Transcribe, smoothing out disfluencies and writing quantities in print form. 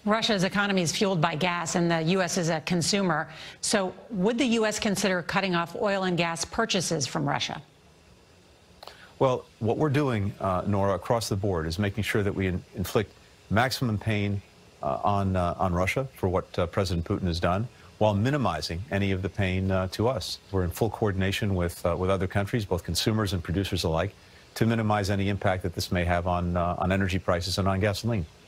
Russia's economy is fueled by gas, and the U.S. is a consumer. So would the U.S. consider cutting off oil and gas purchases from Russia? Well, what we're doing, Nora, across the board is making sure that we inflict maximum pain on Russia for what President Putin has done, while minimizing any of the pain to us. We're in full coordination with other countries, both consumers and producers alike, to minimize any impact that this may have on energy prices and on gasoline.